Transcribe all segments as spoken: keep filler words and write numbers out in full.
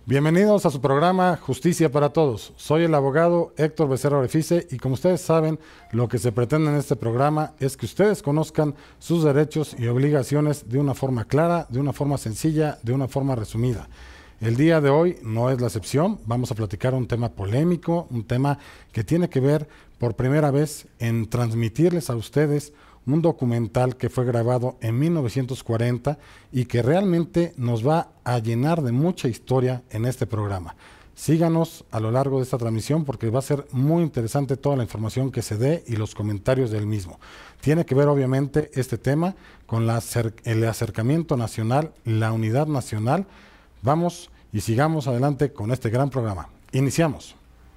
Bienvenidos a su programa Justicia para Todos. Soy el abogado Héctor Becerra Orefice y como ustedes saben, lo que se pretende en este programa es que ustedes conozcan sus derechos y obligaciones de una forma clara, de una forma sencilla, de una forma resumida. El día de hoy no es la excepción, vamos a platicar un tema polémico, un tema que tiene que ver por primera vez en transmitirles a ustedes un documental que fue grabado en mil novecientos cuarenta y que realmente nos va a llenar de mucha historia en este programa. Síganos a lo largo de esta transmisión porque va a ser muy interesante toda la información que se dé y los comentarios del mismo. Tiene que ver obviamente este tema con la acer- el acercamiento nacional, la unidad nacional. Vamos y sigamos adelante con este gran programa. Iniciamos.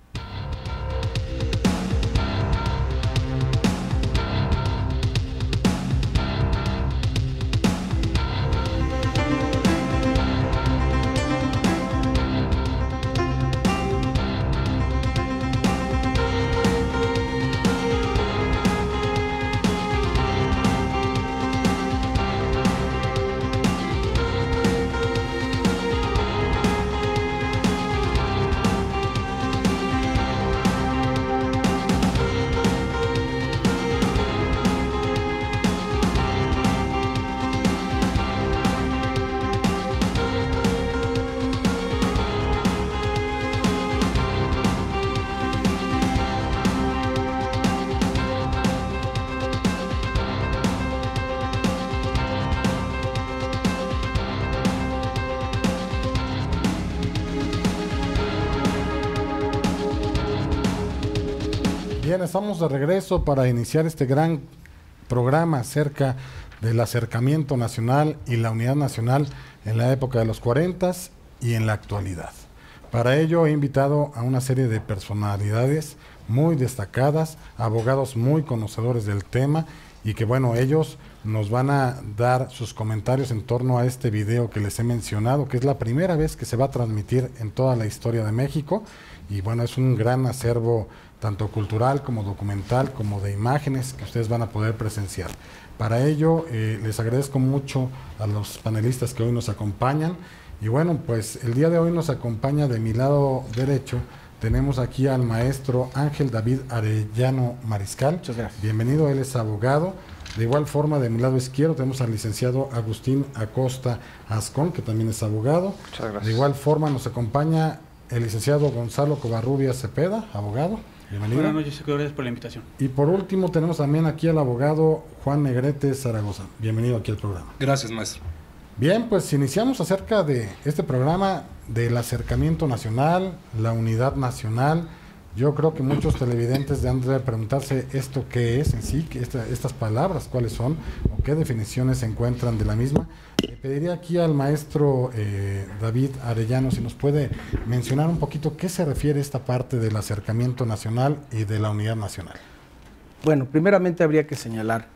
Bien, estamos de regreso para iniciar este gran programa acerca del acercamiento nacional y la unidad nacional en la época de los cuarentas y en la actualidad. Para ello he invitado a una serie de personalidades muy destacadas, abogados muy conocedores del tema y que bueno, ellos nos van a dar sus comentarios en torno a este video que les he mencionado, que es la primera vez que se va a transmitir en toda la historia de México y bueno, es un gran acervo tanto cultural como documental, como de imágenes que ustedes van a poder presenciar. Para ello, eh, les agradezco mucho a los panelistas que hoy nos acompañan. Y bueno, pues el día de hoy nos acompaña de mi lado derecho, tenemos aquí al maestro Ángel David Arellano Mariscal. Muchas gracias. Bienvenido, él es abogado. De igual forma, de mi lado izquierdo tenemos al licenciado Agustín Acosta Ascón, que también es abogado. Muchas gracias. De igual forma nos acompaña el licenciado Gonzalo Covarrubias Cepeda, abogado. Bienvenido. Buenas noches, gracias por la invitación. Y por último tenemos también aquí al abogado Juan Negrete Zaragoza. Bienvenido aquí al programa. Gracias, maestro. Bien, pues iniciamos acerca de este programa del acercamiento nacional, la unidad nacional. Yo creo que muchos televidentes han de preguntarse esto qué es en sí, que esta, estas palabras cuáles son o qué definiciones se encuentran de la misma. Le pediría aquí al maestro eh, David Arellano si nos puede mencionar un poquito qué se refiere esta parte del acercamiento nacional y de la unidad nacional. Bueno, primeramente habría que señalar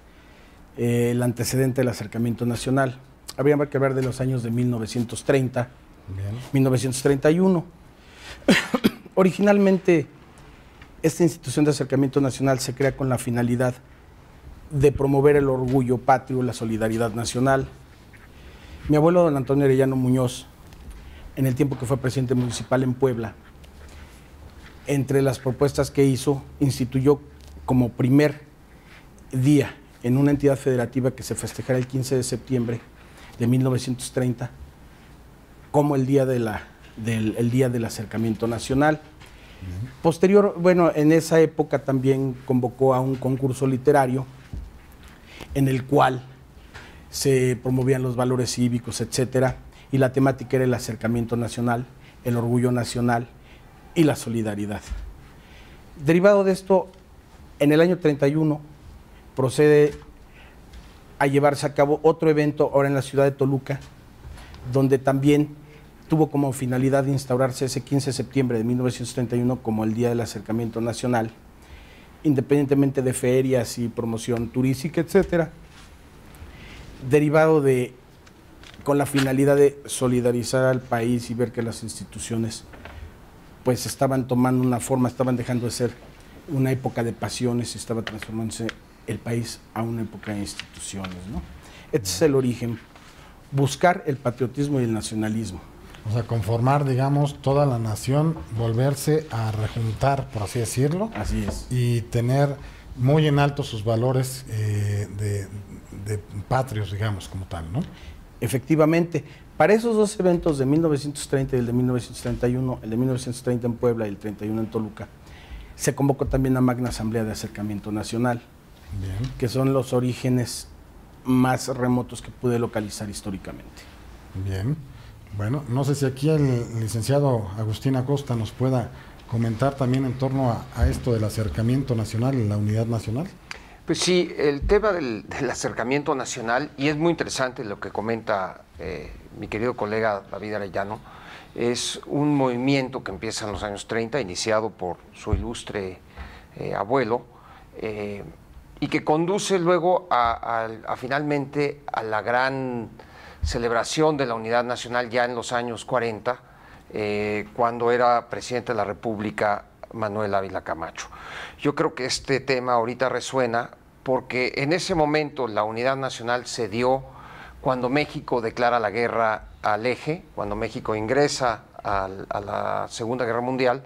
eh, el antecedente del acercamiento nacional. Habría que hablar de los años de mil novecientos treinta, Bien. mil novecientos treinta y uno. Originalmente, esta institución de acercamiento nacional se crea con la finalidad de promover el orgullo patrio, la solidaridad nacional. Mi abuelo, don Antonio Arellano Muñoz, en el tiempo que fue presidente municipal en Puebla, entre las propuestas que hizo, instituyó como primer día en una entidad federativa que se festejara el quince de septiembre de mil novecientos treinta, como el día, de la, del, el día del acercamiento nacional. Uh-huh. Posterior, bueno, en esa época también convocó a un concurso literario en el cual se promovían los valores cívicos, etcétera, y la temática era el acercamiento nacional, el orgullo nacional y la solidaridad. Derivado de esto, en el año treinta y uno procede a llevarse a cabo otro evento ahora en la ciudad de Toluca, donde también tuvo como finalidad de instaurarse ese quince de septiembre de mil novecientos treinta y uno como el Día del Acercamiento Nacional, independientemente de ferias y promoción turística, etcétera, derivado de, con la finalidad de solidarizar al país y ver que las instituciones pues estaban tomando una forma, estaban dejando de ser una época de pasiones y estaba transformándose el país a una época de instituciones, ¿no? Este es el origen, buscar el patriotismo y el nacionalismo. O sea, conformar, digamos, toda la nación, volverse a rejuntar, por así decirlo. Así es. Y tener muy en alto sus valores eh, de, de patrios, digamos, como tal, ¿no? Efectivamente. Para esos dos eventos de mil novecientos treinta y el de mil novecientos treinta y uno, el de mil novecientos treinta en Puebla y el treinta y uno en Toluca, se convocó también la Magna Asamblea de Acercamiento Nacional, Bien. que son los orígenes más remotos que pude localizar históricamente. Bien. Bueno, no sé si aquí el licenciado Agustín Acosta nos pueda comentar también en torno a, a esto del acercamiento nacional y la unidad nacional. Pues sí, el tema del, del acercamiento nacional, y es muy interesante lo que comenta eh, mi querido colega David Arellano, es un movimiento que empieza en los años treinta, iniciado por su ilustre eh, abuelo, eh, y que conduce luego a, a, a finalmente a la gran celebración de la unidad nacional ya en los años cuarenta, eh, cuando era presidente de la República Manuel Ávila Camacho. Yo creo que este tema ahorita resuena porque en ese momento la unidad nacional se dio cuando México declara la guerra al eje, cuando México ingresa al, a la Segunda Guerra Mundial,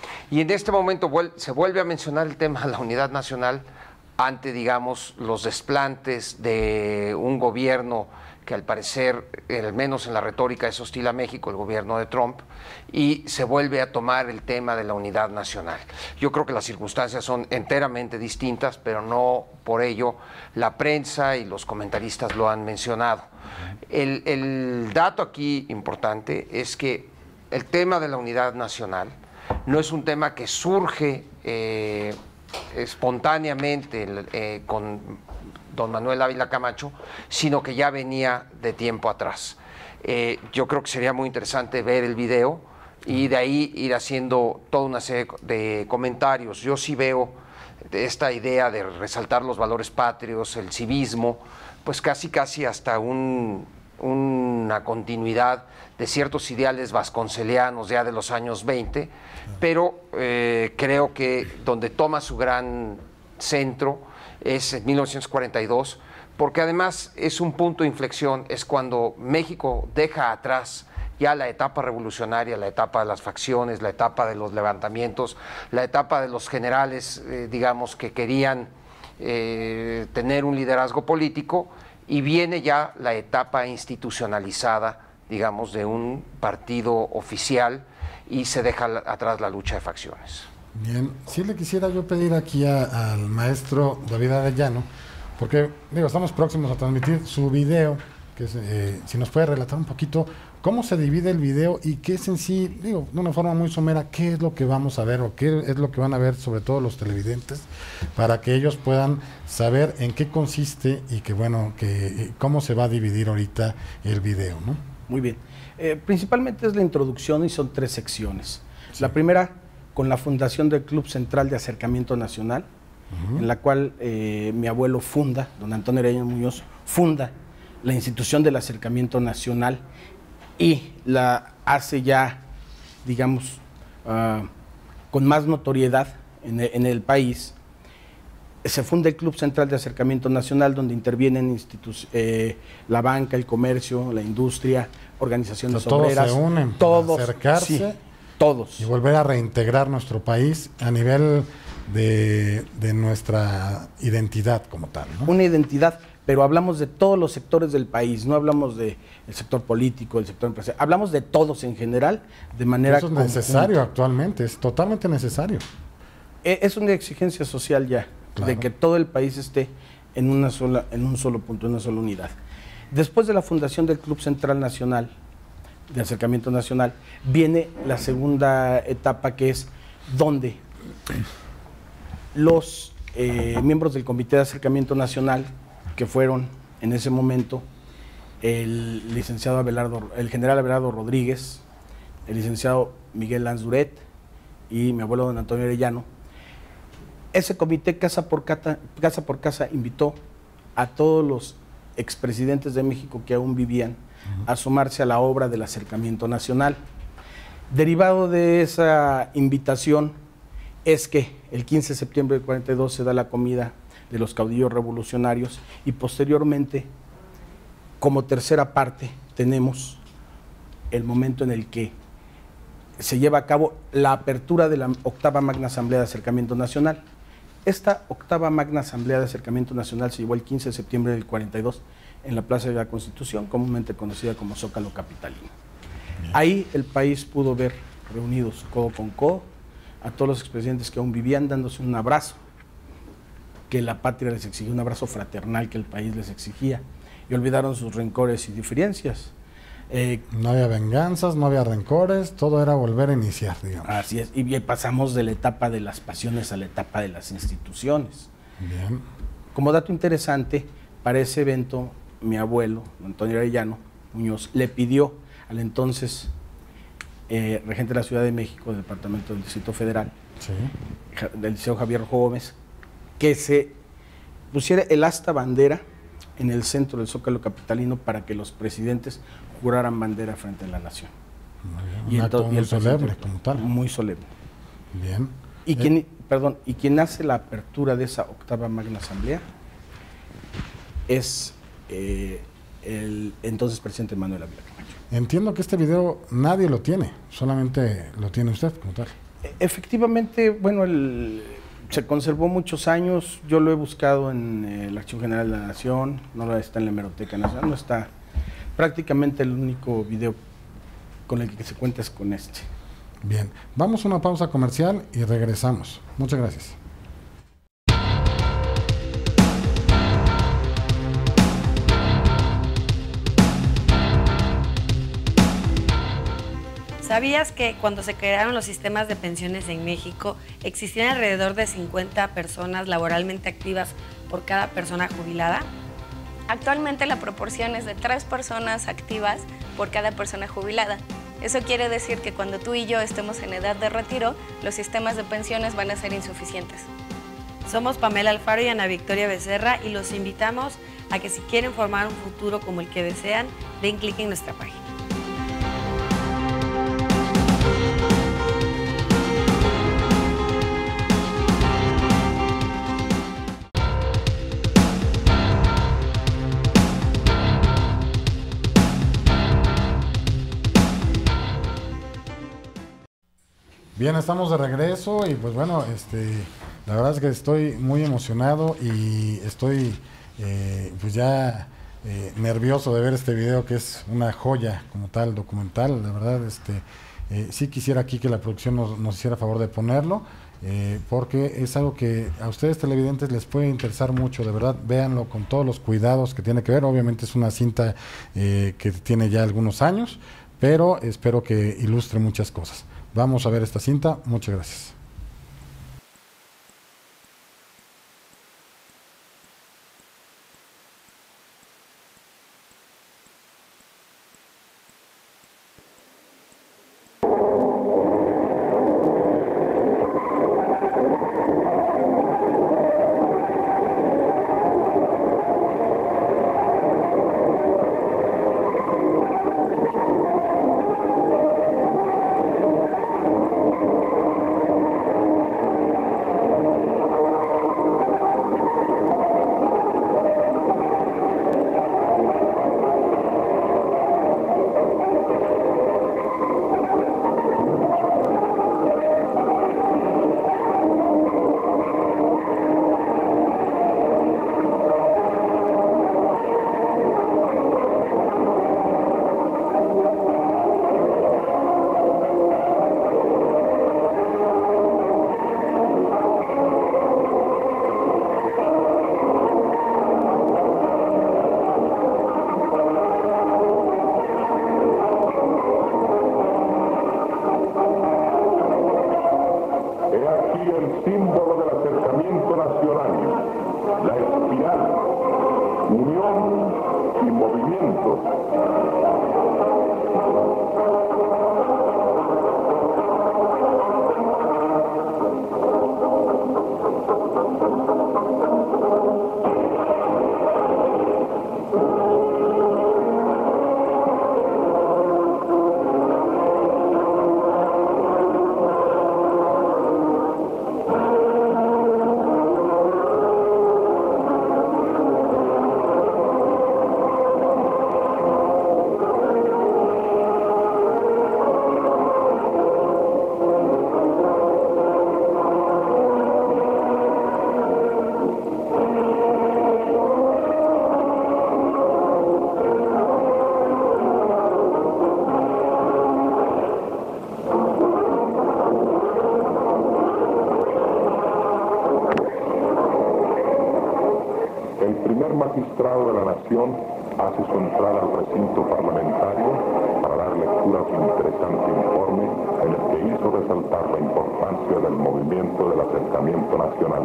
y en este momento vuel se vuelve a mencionar el tema de la unidad nacional ante, digamos, los desplantes de un gobierno que al parecer, al menos en la retórica, es hostil a México, el gobierno de Trump, y se vuelve a tomar el tema de la unidad nacional. Yo creo que las circunstancias son enteramente distintas, pero no por ello la prensa y los comentaristas lo han mencionado. El, el dato aquí importante es que el tema de la unidad nacional no es un tema que surge eh, espontáneamente eh, con don Manuel Ávila Camacho, sino que ya venía de tiempo atrás. Eh, yo creo que sería muy interesante ver el video y de ahí ir haciendo toda una serie de comentarios. Yo sí veo esta idea de resaltar los valores patrios, el civismo, pues casi casi hasta un, una continuidad de ciertos ideales vasconcelianos ya de los años veinte, pero eh, creo que donde toma su gran centro es en mil novecientos cuarenta y dos, porque además es un punto de inflexión, es cuando México deja atrás ya la etapa revolucionaria, la etapa de las facciones, la etapa de los levantamientos, la etapa de los generales, eh, digamos, que querían eh, tener un liderazgo político, y viene ya la etapa institucionalizada, digamos, de un partido oficial, y se deja atrás la lucha de facciones. Bien, sí le quisiera yo pedir aquí a, al maestro David Arellano, porque digo, estamos próximos a transmitir su video, que es, eh, si nos puede relatar un poquito cómo se divide el video y qué es en sí, digo, de una forma muy somera, qué es lo que vamos a ver o qué es lo que van a ver sobre todo los televidentes, para que ellos puedan saber en qué consiste y que bueno, que cómo se va a dividir ahorita el video, ¿no? Muy bien. Eh, principalmente es la introducción y son tres secciones. Sí. La primera, con la fundación del Club Central de Acercamiento Nacional, uh-huh. en la cual eh, mi abuelo funda, don Antonio Arellano Muñoz, funda la institución del Acercamiento Nacional y la hace ya, digamos, uh, con más notoriedad en el, en el país. Se funda el Club Central de Acercamiento Nacional, donde intervienen eh, la banca, el comercio, la industria, organizaciones o sea, obreras. Todos se unen todos, para acercarse. Sí, todos. Y volver a reintegrar nuestro país a nivel de, de nuestra identidad como tal, ¿no? Una identidad, pero hablamos de todos los sectores del país, no hablamos del sector político, del sector empresarial, hablamos de todos en general, de manera Eso es conjunta. necesario actualmente, es totalmente necesario. Es una exigencia social ya, claro, de que todo el país esté en, una sola, en un solo punto, en una sola unidad. Después de la fundación del Club Central Nacional, de Acercamiento Nacional, viene la segunda etapa, que es donde los eh, miembros del Comité de Acercamiento Nacional, que fueron en ese momento el licenciado Abelardo, el general Abelardo Rodríguez, el licenciado Miguel Lanz Duret y mi abuelo don Antonio Arellano, ese comité casa por casa, casa por casa invitó a todos los expresidentes de México que aún vivían a sumarse a la obra del Acercamiento Nacional. Derivado de esa invitación es que el quince de septiembre del cuarenta y dos se da la comida de los caudillos revolucionarios y posteriormente, como tercera parte, tenemos el momento en el que se lleva a cabo la apertura de la octava Magna Asamblea de Acercamiento Nacional. Esta octava Magna Asamblea de Acercamiento Nacional se llevó el quince de septiembre del cuarenta y dos en la Plaza de la Constitución, comúnmente conocida como Zócalo Capitalino. Ahí el país pudo ver reunidos codo con codo a todos los expresidentes que aún vivían, dándose un abrazo que la patria les exigía, un abrazo fraternal que el país les exigía, y olvidaron sus rencores y diferencias. Eh, no había venganzas, no había rencores, todo era volver a iniciar, digamos. Así es, y bien, pasamos de la etapa de las pasiones a la etapa de las instituciones. Bien. Como dato interesante, para ese evento, mi abuelo, Antonio Arellano Muñoz, le pidió al entonces eh, regente de la Ciudad de México, del Departamento del Distrito Federal, sí, del Liceo Javier Rojo Gómez, que se pusiera el asta bandera en el centro del Zócalo Capitalino para que los presidentes juraran bandera frente a la nación. Muy bien. Un acto muy solemne, como tal. Muy solemne. Bien. Y eh. quien, perdón, y quien hace la apertura de esa octava Magna Asamblea es eh, el entonces presidente Manuel Ávila Camacho. Entiendo que este video nadie lo tiene, solamente lo tiene usted como tal. Efectivamente, bueno, el, se conservó muchos años, yo lo he buscado en el Archivo General de la Nación, no está en la Hemeroteca Nacional, no está. Prácticamente el único video con el que se cuenta es con este. Bien, vamos a una pausa comercial y regresamos. Muchas gracias. ¿Sabías que cuando se crearon los sistemas de pensiones en México existían alrededor de cincuenta personas laboralmente activas por cada persona jubilada? Actualmente la proporción es de tres personas activas por cada persona jubilada. Eso quiere decir que cuando tú y yo estemos en edad de retiro, los sistemas de pensiones van a ser insuficientes. Somos Pamela Alfaro y Ana Victoria Becerra y los invitamos a que si quieren formar un futuro como el que desean, den clic en nuestra página. Bien, estamos de regreso y pues bueno, este, la verdad es que estoy muy emocionado y estoy eh, pues ya eh, nervioso de ver este video, que es una joya como tal, documental. La verdad, este, eh, sí quisiera aquí que la producción nos, nos hiciera favor de ponerlo, eh, porque es algo que a ustedes televidentes les puede interesar mucho. De verdad, véanlo con todos los cuidados que tiene que ver. Obviamente es una cinta eh, que tiene ya algunos años, pero espero que ilustre muchas cosas. Vamos a ver esta cinta. Muchas gracias. magistrado de la Nación hace su entrada al recinto parlamentario para dar lectura a su interesante informe en el que hizo resaltar la importancia del movimiento del acercamiento nacional.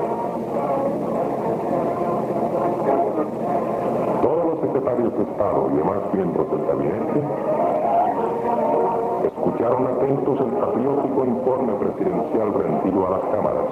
Todos los secretarios de Estado y demás miembros del gabinete escucharon atentos el patriótico informe presidencial rendido a las cámaras.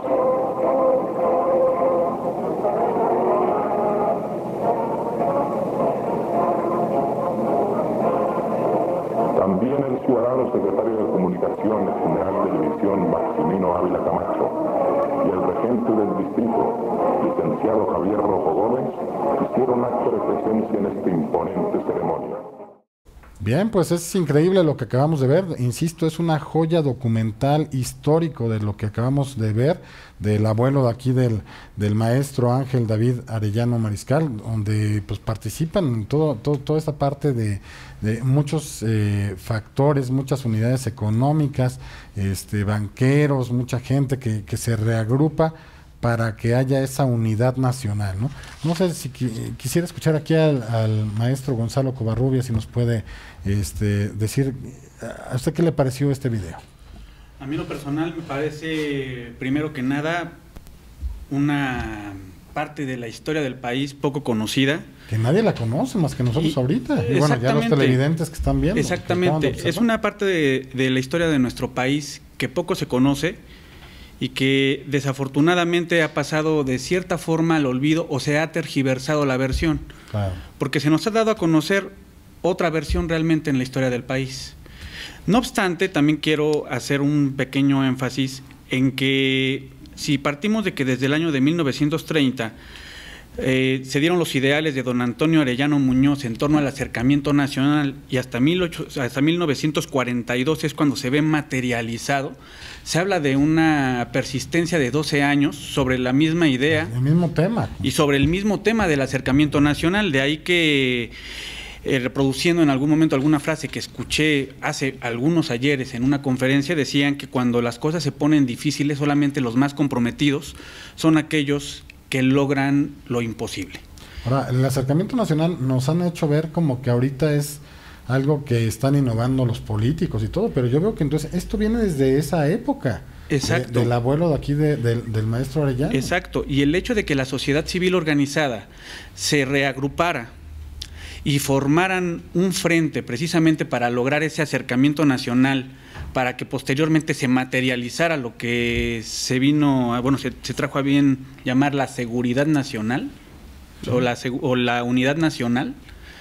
También el ciudadano secretario de Comunicaciones General de División Maximino Ávila Camacho y el regente del distrito, licenciado Javier Rojo Gómez, hicieron acto de presencia en esta imponente ceremonia. Bien, pues es increíble lo que acabamos de ver. Insisto, es una joya documental histórico de lo que acabamos de ver, del abuelo de aquí del, del maestro Ángel David Arellano Mariscal, donde pues participan en todo, todo, toda esta parte de, de muchos eh, factores, muchas unidades económicas, este, banqueros, mucha gente que, que se reagrupa para que haya esa unidad nacional, ¿no? No sé si qui quisiera escuchar aquí al, al maestro Gonzalo Covarrubias, si nos puede este, decir, ¿a usted qué le pareció este video? A mí lo personal me parece, primero que nada, una parte de la historia del país poco conocida. Que nadie la conoce más que nosotros y, ahorita. Y bueno, ya los televidentes que están viendo. Exactamente, es una parte de, de la historia de nuestro país que poco se conoce y que desafortunadamente ha pasado de cierta forma al olvido o se ha tergiversado la versión. Claro. Porque se nos ha dado a conocer otra versión realmente en la historia del país. No obstante, también quiero hacer un pequeño énfasis en que si partimos de que desde el año de mil novecientos treinta eh, se dieron los ideales de don Antonio Arellano Muñoz en torno al acercamiento nacional y hasta, mil ocho, hasta mil novecientos cuarenta y dos es cuando se ve materializado, se habla de una persistencia de doce años sobre la misma idea. El mismo tema. Y sobre el mismo tema del acercamiento nacional, de ahí que eh, reproduciendo en algún momento alguna frase que escuché hace algunos ayeres en una conferencia, decían que cuando las cosas se ponen difíciles, solamente los más comprometidos son aquellos que logran lo imposible. Ahora, el acercamiento nacional nos han hecho ver como que ahorita es algo que están innovando los políticos y todo, pero yo veo que entonces esto viene desde esa época. Exacto. De, del abuelo de aquí de, de, del maestro Arellano. Exacto, y el hecho de que la sociedad civil organizada se reagrupara y formaran un frente precisamente para lograr ese acercamiento nacional, para que posteriormente se materializara lo que se vino, a, bueno, se, se trajo a bien llamar la seguridad nacional, sí. o, la, o la unidad nacional,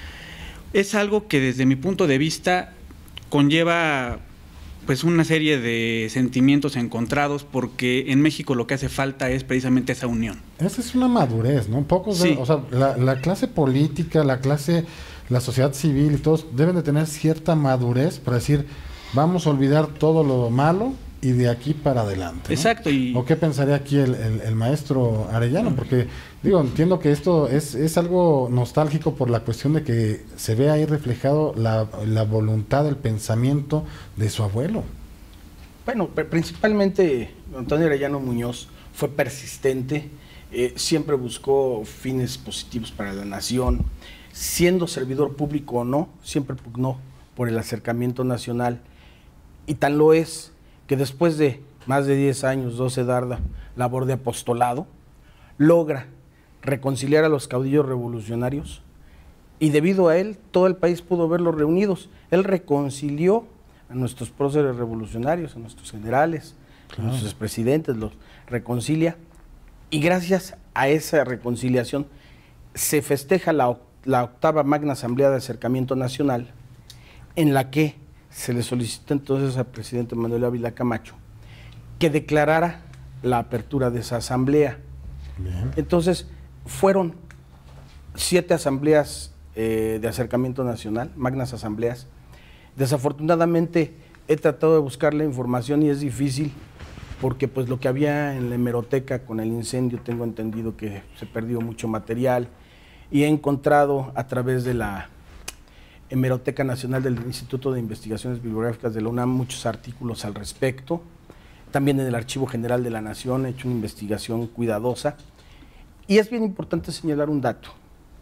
es algo que desde mi punto de vista conlleva pues una serie de sentimientos encontrados, porque en México lo que hace falta es precisamente esa unión. Esa es una madurez, ¿no? Pocos, sí. de, o sea, la, la clase política, la clase, la sociedad civil y todos deben de tener cierta madurez para decir, vamos a olvidar todo lo malo y de aquí para adelante, ¿no? Exacto. Y ¿o qué pensaría aquí el, el, el maestro Arellano? Porque, digo, entiendo que esto es, es algo nostálgico por la cuestión de que se ve ahí reflejado la, la voluntad, el pensamiento de su abuelo. Bueno, principalmente Antonio Arellano Muñoz fue persistente, eh, siempre buscó fines positivos para la nación, siendo servidor público o no, siempre pugnó por el acercamiento nacional, y tan lo es que después de más de diez años, doce darda labor de apostolado, logra reconciliar a los caudillos revolucionarios, y debido a él todo el país pudo verlos reunidos. Él reconcilió a nuestros próceres revolucionarios, a nuestros generales, claro. a nuestros presidentes, los reconcilia, y gracias a esa reconciliación se festeja la, la octava magna asamblea de acercamiento nacional, en la que se le solicitó entonces al presidente Manuel Ávila Camacho que declarara la apertura de esa asamblea. Bien. Entonces fueron siete asambleas eh, de acercamiento nacional, magnas asambleas. Desafortunadamente he tratado de buscar la información y es difícil, porque pues lo que había en la hemeroteca con el incendio, tengo entendido que se perdió mucho material, y he encontrado a través de la Hemeroteca Nacional del Instituto de Investigaciones Bibliográficas de la UNAM muchos artículos al respecto. También en el Archivo General de la Nación he hecho una investigación cuidadosa. Y es bien importante señalar un dato.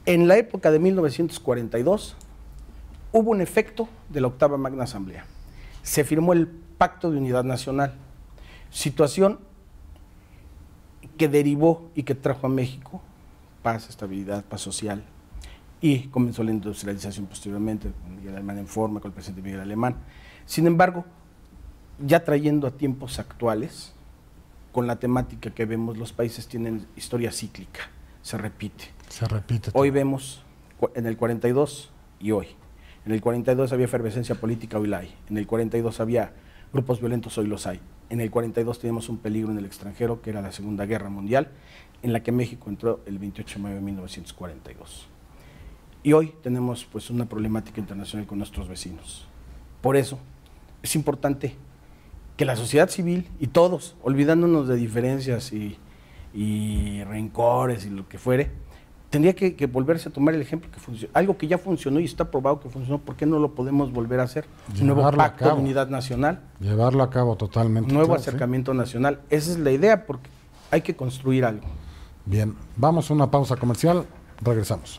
En la época de mil novecientos cuarenta y dos hubo un efecto de la octava Magna Asamblea. Se firmó el Pacto de Unidad Nacional, situación que derivó y que trajo a México paz, estabilidad, paz social, y comenzó la industrialización posteriormente, con Miguel Alemán en forma, con el presidente Miguel Alemán. Sin embargo, ya trayendo a tiempos actuales, con la temática que vemos, los países tienen historia cíclica, se repite. Se repite. Hoy vemos en el cuarenta y dos y hoy. En el cuarenta y dos había efervescencia política, hoy la hay. En el cuarenta y dos había grupos violentos, hoy los hay. En el cuarenta y dos teníamos un peligro en el extranjero, que era la Segunda Guerra Mundial, en la que México entró el veintiocho de mayo de mil novecientos cuarenta y dos. Y hoy tenemos pues una problemática internacional con nuestros vecinos. Por eso es importante que la sociedad civil y todos, olvidándonos de diferencias y, y rencores y lo que fuere, tendría que, que volverse a tomar el ejemplo que funcionó, algo que ya funcionó y está probado que funcionó. ¿Por qué no lo podemos volver a hacer? Un nuevo pacto de unidad nacional. Llevarlo a cabo totalmente. Un nuevo claro, acercamiento ¿sí? nacional. Esa es la idea, porque hay que construir algo. Bien, vamos a una pausa comercial, regresamos.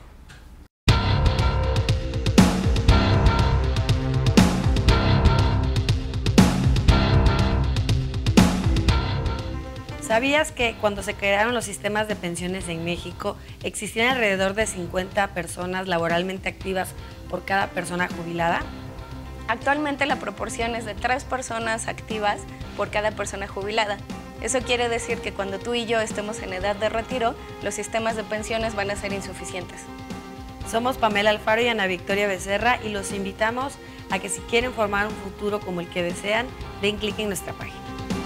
¿Sabías que cuando se crearon los sistemas de pensiones en México, existían alrededor de cincuenta personas laboralmente activas por cada persona jubilada? Actualmente la proporción es de tres personas activas por cada persona jubilada. Eso quiere decir que cuando tú y yo estemos en edad de retiro, los sistemas de pensiones van a ser insuficientes. Somos Pamela Alfaro y Ana Victoria Becerra y los invitamos a que si quieren formar un futuro como el que desean, den clic en nuestra página.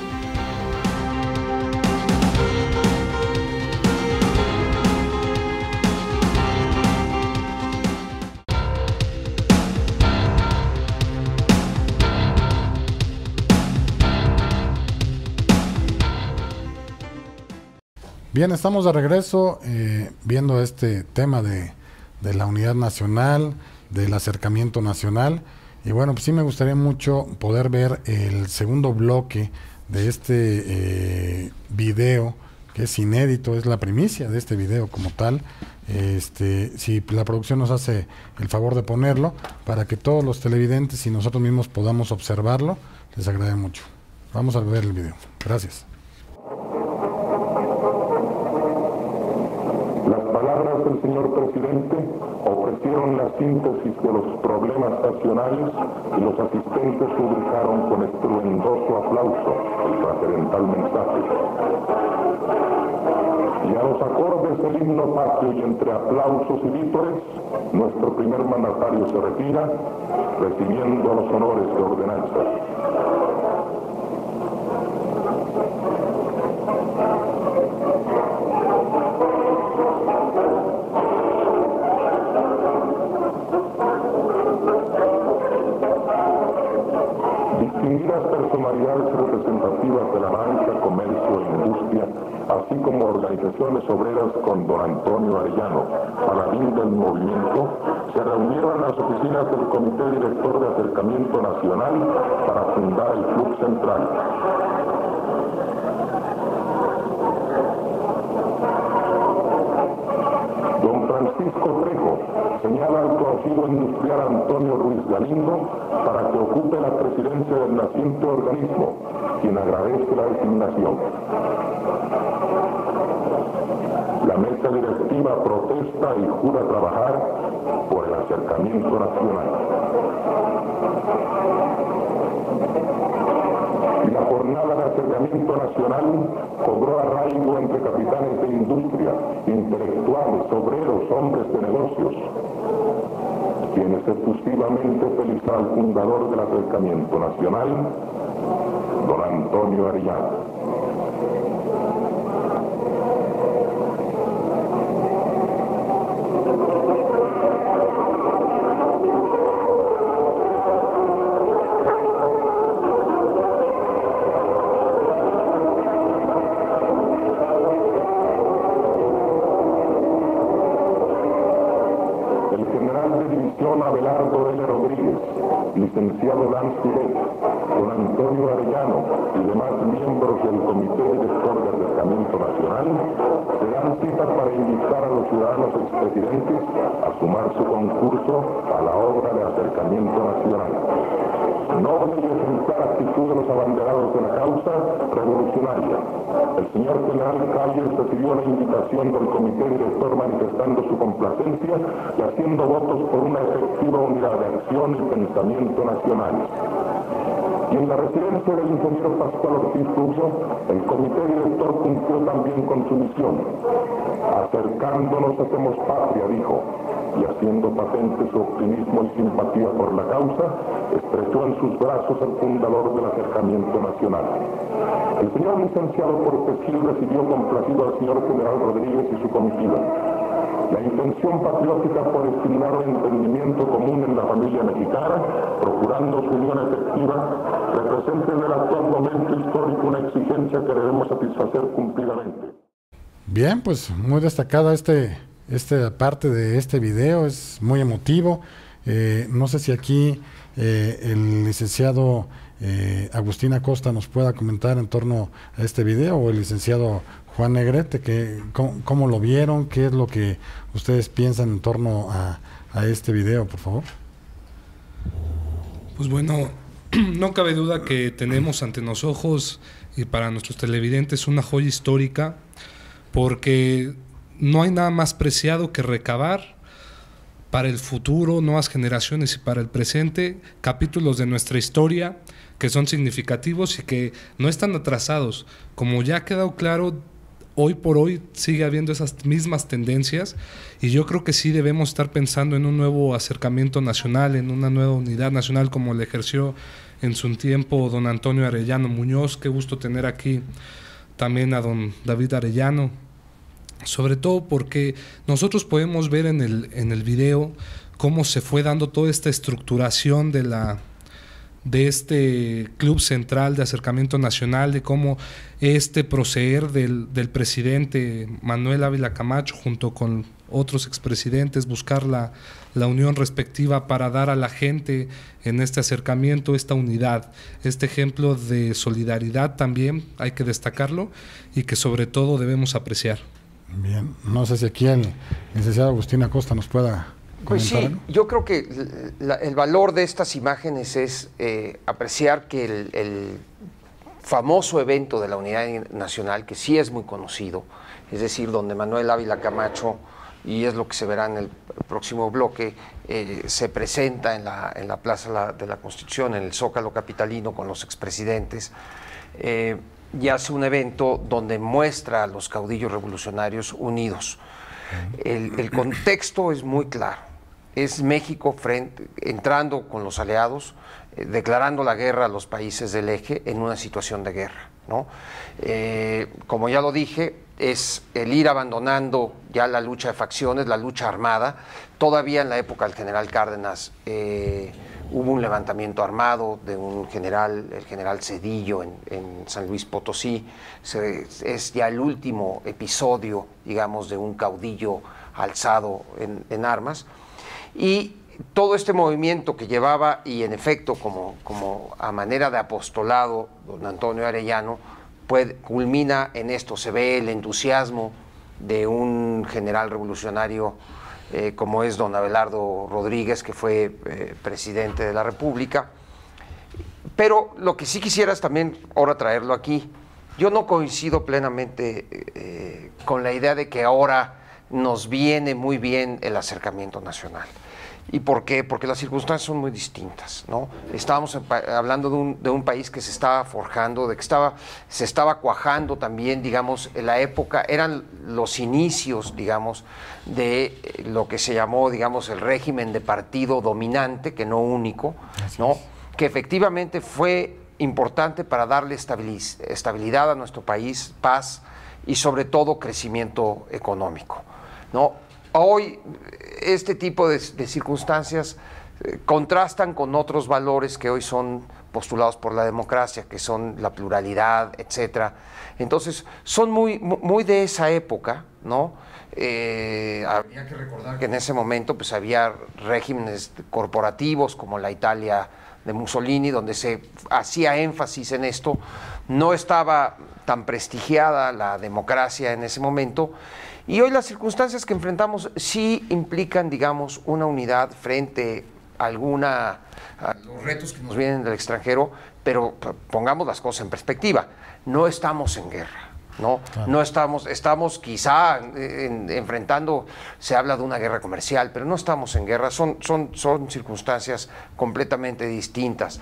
Bien, estamos de regreso eh, viendo este tema de, de la unidad nacional, del acercamiento nacional. Y bueno, pues sí me gustaría mucho poder ver el segundo bloque de este eh, video, que es inédito, es la primicia de este video como tal. Este, si la producción nos hace el favor de ponerlo, para que todos los televidentes y nosotros mismos podamos observarlo, les agradezco mucho. Vamos a ver el video. Gracias. El señor presidente ofrecieron la síntesis de los problemas nacionales y los asistentes rubricaron con estruendoso aplauso el trascendental mensaje. Y a los acordes del himno patrio y entre aplausos y vítores, nuestro primer mandatario se retira, recibiendo los honores de ordenanza. Distinguidas personalidades representativas de la banca, comercio e industria, así como organizaciones obreras con don Antonio Arellano, paladín del movimiento, se reunieron en las oficinas del Comité Director de Acercamiento Nacional para fundar el Club Central. Don Francisco Trejo señala al conocido industrial Antonio Ruiz Galindo para que ocupe la presidencia del naciente organismo, quien agradece la designación. La mesa directiva protesta y jura trabajar por el acercamiento nacional. Y la jornada de acercamiento nacional cobró arraigo entre capitanes de industria, intelectuales, obreros, hombres de negocios, quienes efusivamente felicitan al fundador del acercamiento nacional, don Antonio Arellano. licenciado Nancy Beck, don Antonio Arellano y demás miembros del Comité Director de Acercamiento Nacional se dan cita para invitar a los ciudadanos expresidentes a sumar su concurso a la obra de Acercamiento Nacional. Noble y ejemplar actitud de los abanderados de la causa revolucionaria. El señor general Calles recibió la invitación del Comité Director manifestando su complacencia y haciendo votos por una efectiva unidad de acción y pensamiento nacional. Y en la residencia del ingeniero Pascual Ortiz Rubio, el Comité Director cumplió también con su misión. Acercándonos hacemos patria, dijo, y haciendo patente su optimismo y simpatía por la causa, estrechó en sus brazos al fundador del Acercamiento Nacional. El señor licenciado Cortés Gil recibió complacido al señor general Rodríguez y su comitiva. La intención patriótica por estimular el entendimiento común en la familia mexicana, procurando su unión efectiva, representa en el actual momento histórico una exigencia que debemos satisfacer cumplidamente. Bien, pues muy destacada este, esta parte de este video, es muy emotivo. Eh, no sé si aquí eh, el licenciado eh, Agustín Acosta nos pueda comentar en torno a este video, o el licenciado Juan Negrete, que, cómo, cómo lo vieron, qué es lo que ustedes piensan en torno a, a este video, por favor. Pues bueno, no cabe duda que tenemos ante los ojos y para nuestros televidentes una joya histórica, porque no hay nada más preciado que recabar para el futuro, nuevas generaciones y para el presente, capítulos de nuestra historia que son significativos y que no están atrasados. Como ya ha quedado claro, hoy por hoy sigue habiendo esas mismas tendencias y yo creo que sí debemos estar pensando en un nuevo acercamiento nacional, en una nueva unidad nacional como le ejerció en su tiempo don Antonio Arellano Muñoz. Qué gusto tener aquí también a don David Arellano, sobre todo porque nosotros podemos ver en el, en el video cómo se fue dando toda esta estructuración de la de este Club Central de Acercamiento Nacional, de cómo este proceder del, del presidente Manuel Ávila Camacho junto con otros expresidentes, buscar la, la unión respectiva para dar a la gente en este acercamiento esta unidad, este ejemplo de solidaridad también hay que destacarlo y que sobre todo debemos apreciar. Bien, no sé si aquí el licenciado Agustín Acosta nos pueda... Pues sí, yo creo que la, el valor de estas imágenes es eh, apreciar que el, el famoso evento de la Unidad Nacional, que sí es muy conocido, es decir, donde Manuel Ávila Camacho, y es lo que se verá en el próximo bloque, eh, se presenta en la, en la Plaza de la Constitución, en el Zócalo capitalino con los expresidentes, eh, y hace un evento donde muestra a los caudillos revolucionarios unidos. El, el contexto es muy claro. Es México frente, entrando con los aliados, eh, declarando la guerra a los países del eje en una situación de guerra, ¿no? Eh, como ya lo dije, es el ir abandonando ya la lucha de facciones, la lucha armada. Todavía en la época del general Cárdenas eh, hubo un levantamiento armado de un general, el general Cedillo en, en San Luis Potosí. Se, es ya el último episodio, digamos, de un caudillo alzado en, en armas. Y todo este movimiento que llevaba, y en efecto, como, como a manera de apostolado, don Antonio Arellano, pues, culmina en esto. Se ve el entusiasmo de un general revolucionario eh, como es don Abelardo Rodríguez, que fue eh, presidente de la República. Pero lo que sí quisiera es también ahora traerlo aquí. Yo no coincido plenamente eh, con la idea de que ahora nos viene muy bien el acercamiento nacional. ¿Y por qué? Porque las circunstancias son muy distintas, ¿no? Estábamos hablando de un, de un país que se estaba forjando, de que estaba, se estaba cuajando también, digamos, en la época, eran los inicios, digamos, de lo que se llamó, digamos, el régimen de partido dominante, que no único, ¿no? Que efectivamente fue importante para darle estabilidad a nuestro país, paz y sobre todo crecimiento económico, ¿no? Hoy este tipo de, de circunstancias eh, contrastan con otros valores que hoy son postulados por la democracia, que son la pluralidad, etcétera. Entonces, son muy, muy de esa época, ¿no? Eh, habría que recordar que en ese momento pues, había regímenes corporativos como la Italia de Mussolini, donde se hacía énfasis en esto. No estaba tan prestigiada la democracia en ese momento, y hoy las circunstancias que enfrentamos sí implican, digamos, una unidad frente a alguna a los retos que nos vienen del extranjero, pero pongamos las cosas en perspectiva, no estamos en guerra. No, claro. no estamos, estamos quizá en, enfrentando, se habla de una guerra comercial, pero no estamos en guerra, son, son, son circunstancias completamente distintas.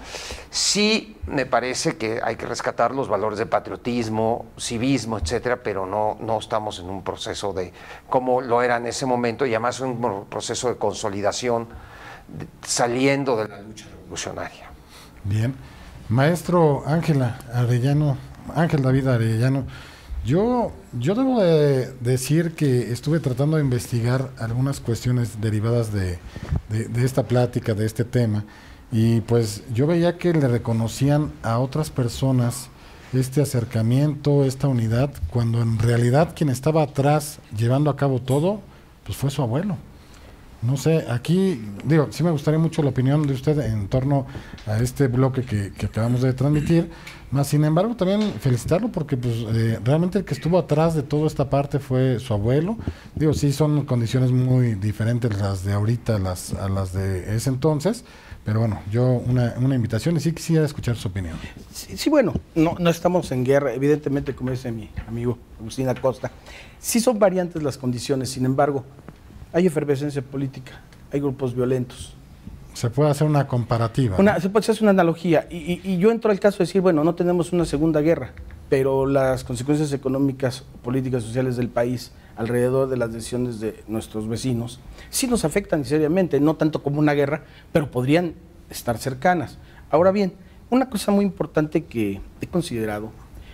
Sí me parece que hay que rescatar los valores de patriotismo, civismo, etcétera, pero no, no estamos en un proceso de, como lo era en ese momento, y además un proceso de consolidación de, saliendo de la lucha revolucionaria. Bien. Maestro Ángela Arellano, Ángel David Arellano, Yo, yo debo de decir que estuve tratando de investigar algunas cuestiones derivadas de, de, de esta plática, de este tema, y pues yo veía que le reconocían a otras personas este acercamiento, esta unidad, cuando en realidad quien estaba atrás llevando a cabo todo, pues fue su abuelo. No sé, aquí, digo, sí me gustaría mucho la opinión de usted en torno a este bloque que, que acabamos de transmitir, más sin embargo también felicitarlo porque pues eh, realmente el que estuvo atrás de toda esta parte fue su abuelo. Digo, sí son condiciones muy diferentes las de ahorita las, a las de ese entonces, pero bueno, yo una, una invitación y sí quisiera escuchar su opinión. Sí, sí, bueno, no, no estamos en guerra, evidentemente, como dice mi amigo Agustín Acosta, sí son variantes las condiciones, sin embargo, hay efervescencia política, hay grupos violentos. Se puede hacer una comparativa. Una, ¿no? Se puede hacer una analogía, y, y, y yo entro al caso de decir, bueno, no tenemos una segunda guerra, pero las consecuencias económicas, políticas, sociales del país, alrededor de las decisiones de nuestros vecinos, sí nos afectan seriamente, no tanto como una guerra, pero podrían estar cercanas. Ahora bien, una cosa muy importante que he considerado,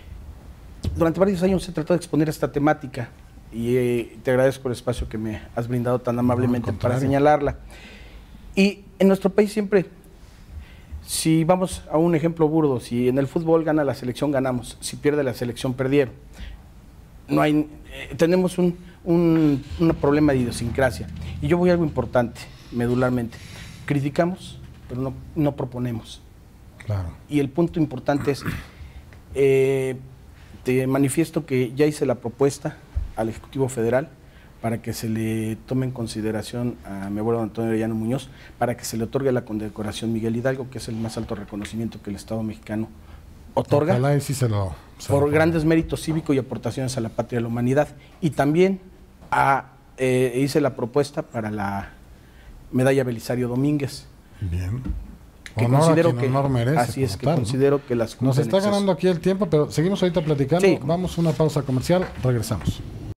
durante varios años he tratado de exponer esta temática, y eh, te agradezco el espacio que me has brindado tan amablemente no, para señalarla. Y en nuestro país siempre, si vamos a un ejemplo burdo, si en el fútbol gana la selección, ganamos, si pierde la selección, perdieron. No hay, eh, tenemos un, un, un problema de idiosincrasia. Y yo voy a algo importante, medularmente. Criticamos, pero no, no proponemos. Claro. Y el punto importante es, eh, te manifiesto que ya hice la propuesta al Ejecutivo Federal para que se le tome en consideración a mi abuelo Antonio Arellano Muñoz, para que se le otorgue la condecoración Miguel Hidalgo, que es el más alto reconocimiento que el Estado mexicano otorga, ojalá y sí se lo, se por lo grandes méritos cívicos y aportaciones a la patria y a la humanidad. Y también a, eh, hice la propuesta para la medalla Belisario Domínguez. Bien. Que honor considero a quien que, honor merece, así es, que tal, considero ¿no? que las Nos está ganando aquí el tiempo, pero seguimos ahorita platicando. Sí. Vamos a una pausa comercial, regresamos.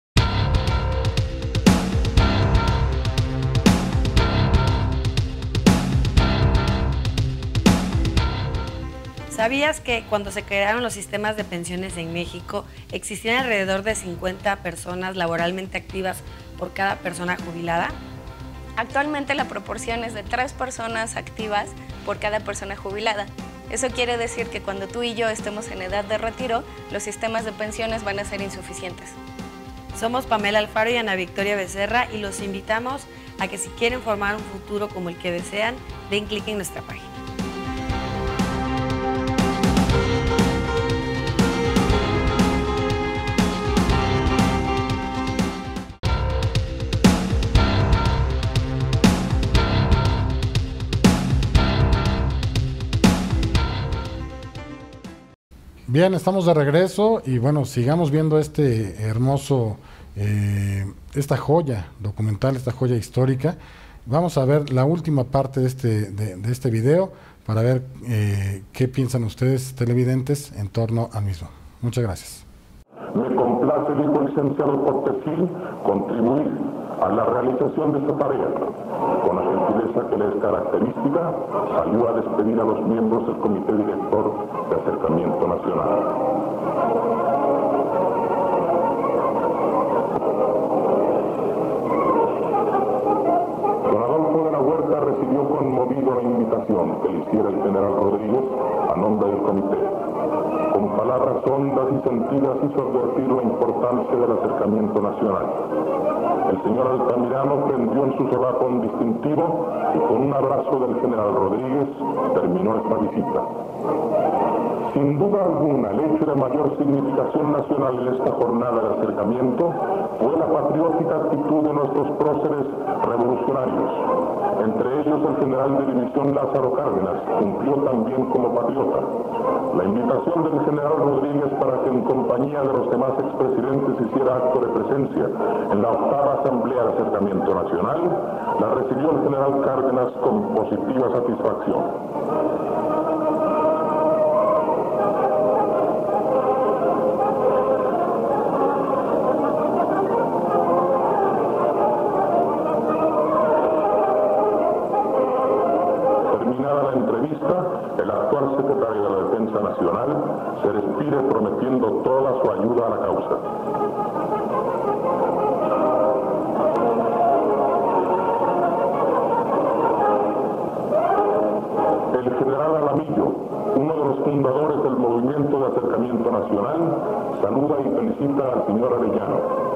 ¿Sabías que cuando se crearon los sistemas de pensiones en México existían alrededor de cincuenta personas laboralmente activas por cada persona jubilada? Actualmente la proporción es de tres personas activas por cada persona jubilada. Eso quiere decir que cuando tú y yo estemos en edad de retiro, los sistemas de pensiones van a ser insuficientes. Somos Pamela Alfaro y Ana Victoria Becerra y los invitamos a que si quieren formar un futuro como el que desean, den clic en nuestra página. Bien, estamos de regreso y bueno, sigamos viendo este hermoso, eh, esta joya documental, esta joya histórica. Vamos a ver la última parte de este, de, de este video para ver eh, qué piensan ustedes, televidentes, en torno al mismo. Muchas gracias. Me complace, dijo el licenciado Cortesín, contribuir a la realización de esta tarea. Con la gentileza que le es característica, salió a despedir a los miembros del Comité Director de Acercamiento Nacional. Don Adolfo de la Huerta recibió conmovido la invitación que le hiciera el general Rodríguez a nombre del comité. Con palabras palabras hondas y sentidas hizo advertir la importancia del acercamiento nacional. El señor Altamirano prendió en su solapo un distintivo y con un abrazo del general Rodríguez terminó esta visita. Sin duda alguna, el hecho de mayor significación nacional en esta jornada de acercamiento fue la patriótica actitud de nuestros próceres revolucionarios. Entre ellos, el general de división Lázaro Cárdenas cumplió también como patriota. La invitación del general Rodríguez para que en compañía de los demás expresidentes hiciera acto de presencia en la octava Asamblea de Acercamiento Nacional, la recibió el general Cárdenas con positiva satisfacción. El actual secretario de la Defensa Nacional se despide prometiendo toda su ayuda a la causa. El general Alamillo, uno de los fundadores del Movimiento de Acercamiento Nacional, saluda y felicita al señor Arellano.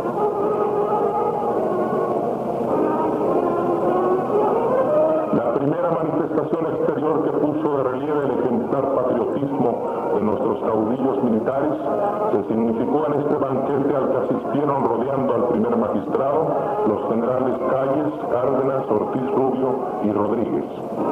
La primera manifestación exterior que puso de relieve el ejemplar patriotismo de nuestros caudillos militares se significó en este banquete al que asistieron rodeando al primer magistrado los generales Calles, Cárdenas, Ortiz Rubio y Rodríguez.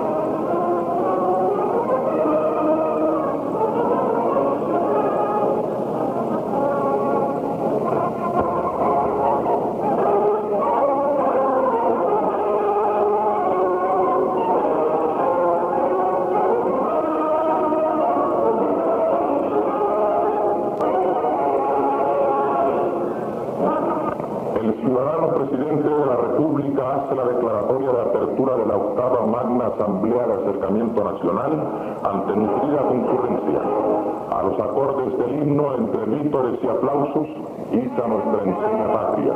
Asamblea de Acercamiento Nacional ante nutrida concurrencia. A los acordes del himno, entre vítores y aplausos, iza nuestra enseña patria.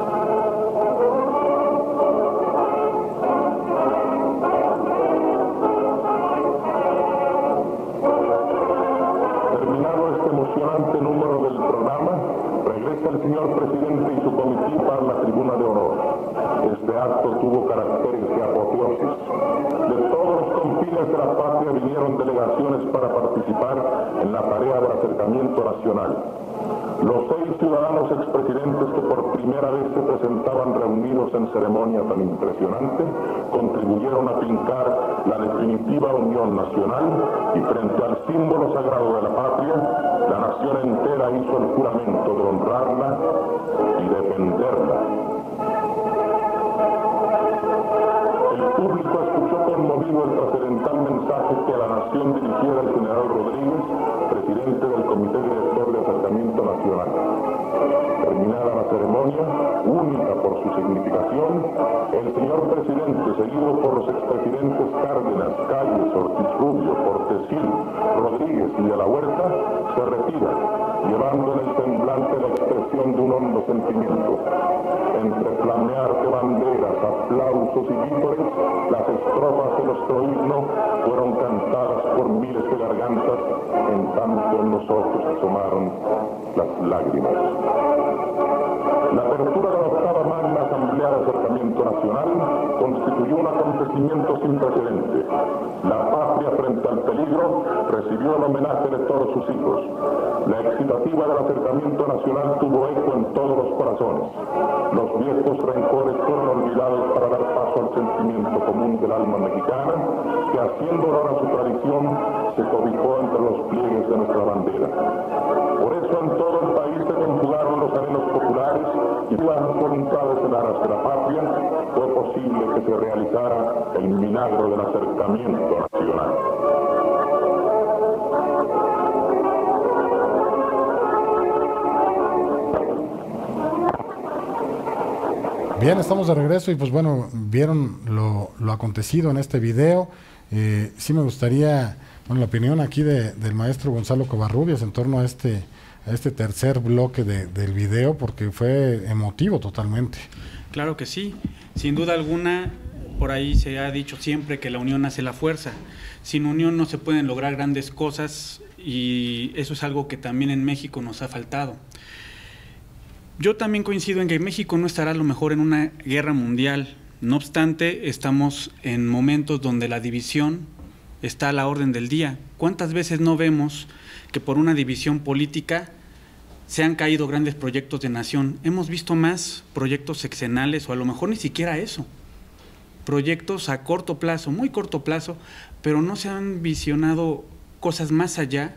Terminado este emocionante número del programa, regresa el señor presidente y su comitiva a la tribuna de honor. Este acto tuvo caracteres de apoteosis. De todos los confines de la patria vinieron delegaciones para participar en la tarea del acercamiento nacional. Los seis ciudadanos expresidentes que por primera vez se presentaban reunidos en ceremonia tan impresionante contribuyeron a fincar la definitiva unión nacional y frente al símbolo sagrado de la patria, la nación entera hizo el juramento de honrarla y defenderla. El público escuchó conmovido el trascendental mensaje que a la nación dirigiera el general Rodríguez, presidente del Comité Director de Acercamiento Nacional. Terminada la ceremonia, única por su significación, el señor presidente, seguido por los expresidentes Cárdenas, Calles, Ortiz Rubio, Portesil, Rodríguez y de la Huerta, se retira, llevando en el semblante la expresión de un hondo sentimiento. Entre flamear de banderas, aplausos y vítores, las estrofas de nuestro himno fueron cantadas por miles de gargantas, en tanto en los ojos asomaron las lágrimas. La apertura de la octava magna Asamblea de Acercamiento Nacional constituyó un acontecimiento sin precedente. La patria frente al peligro recibió el homenaje de todos sus hijos. La excitativa del acercamiento nacional tuvo eco en todos los corazones. Los viejos rencores fueron olvidados para dar paso al sentimiento común del alma mexicana, que haciendo honor a su tradición se cobijó entre los pliegues de nuestra bandera. Por eso en todo el país se conjugaron los anhelos populares y las voluntades en aras de la patria, fue posible que se realizara el milagro del acercamiento nacional. Bien, estamos de regreso y pues bueno, vieron lo, lo acontecido en este video. Eh, sí me gustaría, bueno, la opinión aquí de, del maestro Gonzalo Covarrubias en torno a este, a este tercer bloque de, del video, porque fue emotivo totalmente. Claro que sí, sin duda alguna, por ahí se ha dicho siempre que la unión hace la fuerza. Sin unión no se pueden lograr grandes cosas y eso es algo que también en México nos ha faltado. Yo también coincido en que México no estará a lo mejor en una guerra mundial, no obstante, estamos en momentos donde la división está a la orden del día. ¿Cuántas veces no vemos que por una división política se han caído grandes proyectos de nación? Hemos visto más proyectos sexenales o a lo mejor ni siquiera eso. Proyectos a corto plazo, muy corto plazo, pero no se han visionado cosas más allá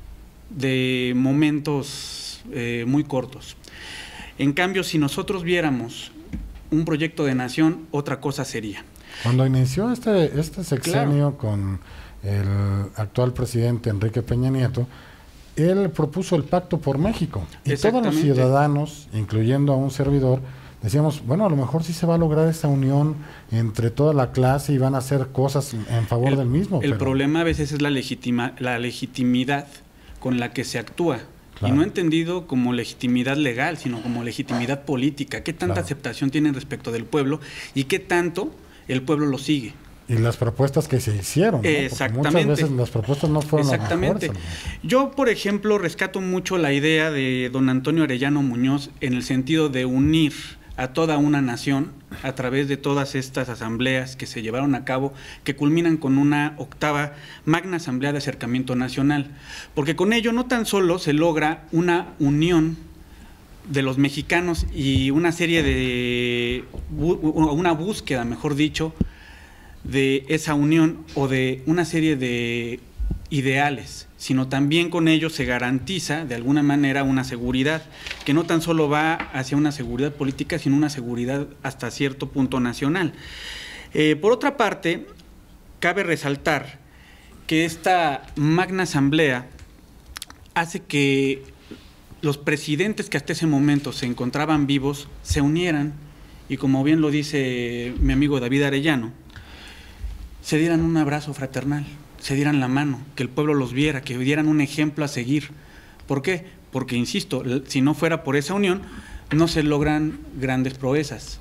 de momentos eh, muy cortos. En cambio, si nosotros viéramos un proyecto de nación, otra cosa sería. Cuando inició este, este sexenio, claro, con el actual presidente Enrique Peña Nieto, él propuso el Pacto por México. Y todos los ciudadanos, incluyendo a un servidor, decíamos, bueno, a lo mejor sí se va a lograr esa unión entre toda la clase y van a hacer cosas en favor el, del mismo. El pero... problema a veces es la, legitima, la legitimidad con la que se actúa. Claro. Y no entendido como legitimidad legal, sino como legitimidad política. ¿Qué tanta claro. aceptación tienen respecto del pueblo y qué tanto el pueblo lo sigue? Y las propuestas que se hicieron, ¿no? Exactamente. Porque muchas veces las propuestas no fueron Exactamente. las mejores. Yo, por ejemplo, rescato mucho la idea de don Antonio Arellano Muñoz en el sentido de unir a toda una nación a través de todas estas asambleas que se llevaron a cabo, que culminan con una octava magna asamblea de acercamiento nacional, porque con ello no tan solo se logra una unión de los mexicanos y una serie de, una búsqueda, mejor dicho, de esa unión o de una serie de ideales, sino también con ello se garantiza de alguna manera una seguridad que no tan solo va hacia una seguridad política, sino una seguridad hasta cierto punto nacional. Eh, por otra parte, cabe resaltar que esta magna asamblea hace que los presidentes que hasta ese momento se encontraban vivos se unieran y, como bien lo dice mi amigo David Arellano, se dieran un abrazo fraternal, se dieran la mano, que el pueblo los viera, que dieran un ejemplo a seguir. ¿Por qué? Porque, insisto, si no fuera por esa unión, no se logran grandes proezas.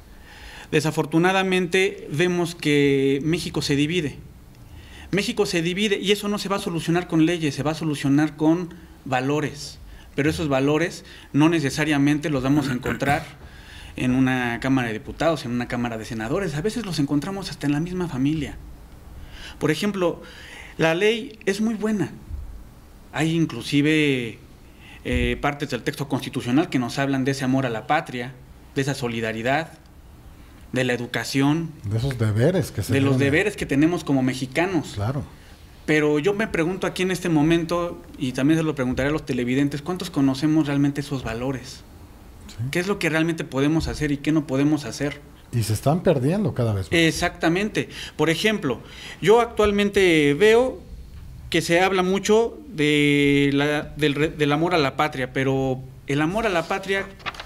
Desafortunadamente, vemos que México se divide. México se divide y eso no se va a solucionar con leyes, se va a solucionar con valores. Pero esos valores no necesariamente los vamos a encontrar en una Cámara de Diputados, en una Cámara de Senadores. A veces los encontramos hasta en la misma familia. Por ejemplo, la ley es muy buena. Hay inclusive eh, partes del texto constitucional que nos hablan de ese amor a la patria, de esa solidaridad, de la educación. De esos deberes que se De los tienen. deberes que tenemos como mexicanos. Claro. Pero yo me pregunto aquí en este momento, y también se lo preguntaré a los televidentes, ¿cuántos conocemos realmente esos valores? Sí. ¿Qué es lo que realmente podemos hacer y qué no podemos hacer? Y se están perdiendo cada vez más. Exactamente. Por ejemplo, yo actualmente veo que se habla mucho de la, del, del amor a la patria, pero el amor a la patria,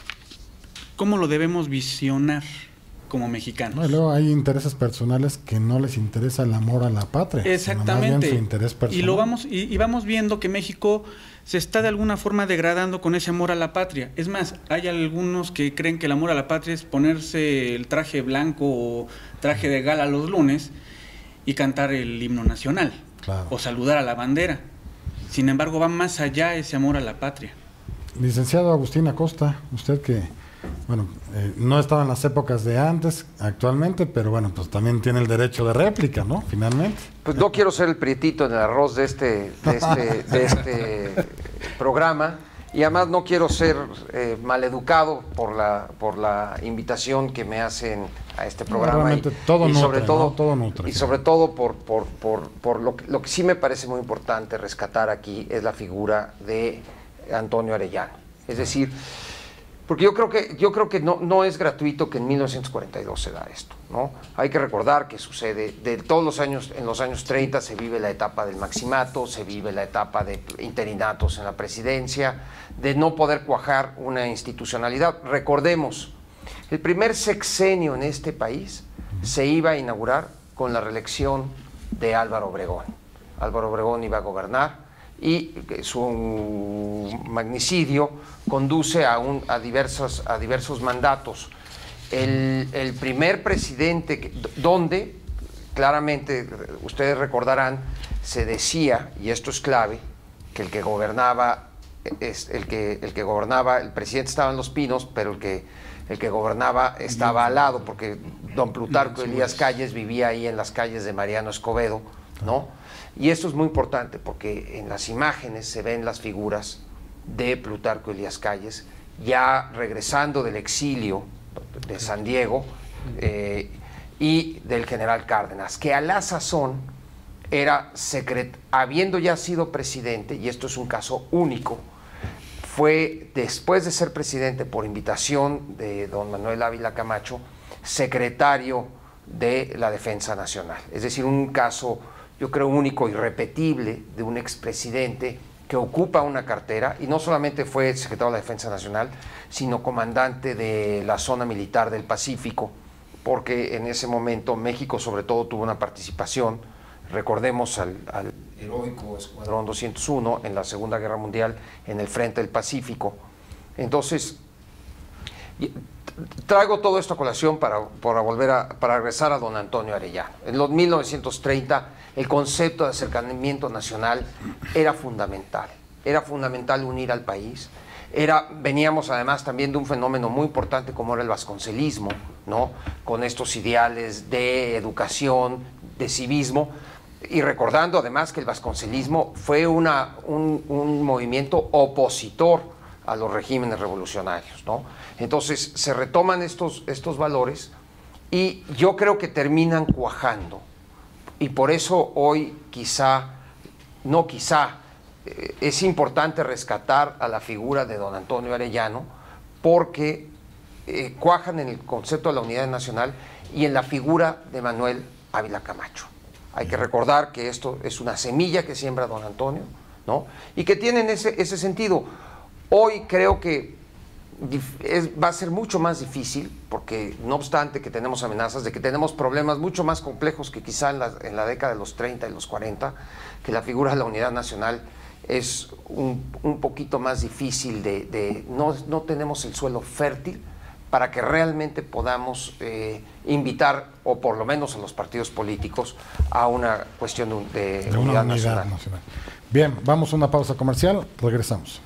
¿cómo lo debemos visionar como mexicanos? No, y luego hay intereses personales que no les interesa el amor a la patria. Exactamente. Sino más bien su interés personal. Y lo vamos y, y vamos viendo que México se está de alguna forma degradando con ese amor a la patria. Es más, hay algunos que creen que el amor a la patria es ponerse el traje blanco o traje de gala los lunes y cantar el himno nacional. Claro. O saludar a la bandera. Sin embargo, va más allá ese amor a la patria. Licenciado Agustín Acosta, usted que, bueno, eh, no estaba en las épocas de antes, actualmente, pero bueno, pues también tiene el derecho de réplica, ¿no? Finalmente. Pues no quiero ser el prietito en el arroz de este, de este, de este programa, y además no quiero ser eh, maleducado por la, por la invitación que me hacen a este programa. No, y, todo y nutre, sobre todo, ¿no? Todo nutre. Y sobre todo por, por, por, por lo, que, lo que sí me parece muy importante rescatar aquí es la figura de Antonio Arellano. Es decir, porque yo creo que, yo creo que no, no es gratuito que en mil novecientos cuarenta y dos se da esto, ¿no? Hay que recordar que sucede, de todos los años, en los años treinta se vive la etapa del maximato, se vive la etapa de interinatos en la presidencia, de no poder cuajar una institucionalidad. Recordemos, el primer sexenio en este país se iba a inaugurar con la reelección de Álvaro Obregón. Álvaro Obregón iba a gobernar y su magnicidio conduce a, un, a, diversos, a diversos mandatos. El, el primer presidente, que, donde claramente, ustedes recordarán, se decía, y esto es clave, que el que gobernaba, es, el, que, el que gobernaba, el presidente estaba en Los Pinos, pero el que, el que gobernaba estaba al lado, porque don Plutarco Elías Calles vivía ahí en las calles de Mariano Escobedo, ¿no? Y esto es muy importante porque en las imágenes se ven las figuras de Plutarco Elías Calles, ya regresando del exilio de San Diego, eh, y del general Cárdenas, que a la sazón era secret, habiendo ya sido presidente, y esto es un caso único, fue después de ser presidente por invitación de don Manuel Ávila Camacho, secretario de la Defensa Nacional. Es decir, un caso, yo creo, único, irrepetible, de un expresidente que ocupa una cartera, y no solamente fue secretario de la Defensa Nacional, sino comandante de la zona militar del Pacífico, porque en ese momento México sobre todo tuvo una participación, recordemos al, al heroico Escuadrón doscientos uno en la Segunda Guerra Mundial en el frente del Pacífico. Entonces, traigo todo esto a colación para, para volver a, para regresar a don Antonio Arellano. En los mil novecientos treinta el concepto de acercamiento nacional era fundamental, era fundamental unir al país. Era, veníamos además también de un fenómeno muy importante como era el vasconcelismo, ¿no? Con estos ideales de educación, de civismo, y recordando además que el vasconcelismo fue una, un, un movimiento opositor a los regímenes revolucionarios, ¿no? Entonces se retoman estos, estos valores y yo creo que terminan cuajando, y por eso hoy quizá, no quizá, eh, es importante rescatar a la figura de don Antonio Arellano, porque eh, cuajan en el concepto de la unidad nacional y en la figura de Manuel Ávila Camacho. Hay que recordar que esto es una semilla que siembra don Antonio, ¿no? Y que tienen ese, ese sentido. Hoy creo que es, va a ser mucho más difícil, porque no obstante que tenemos amenazas de que tenemos problemas mucho más complejos que quizá en la, en la década de los treinta y los cuarenta, que la figura de la unidad nacional es un, un poquito más difícil de... de no, no tenemos el suelo fértil para que realmente podamos eh, invitar, o por lo menos a los partidos políticos, a una cuestión de, de, de unidad, unidad nacional. nacional. Bien, vamos a una pausa comercial, regresamos.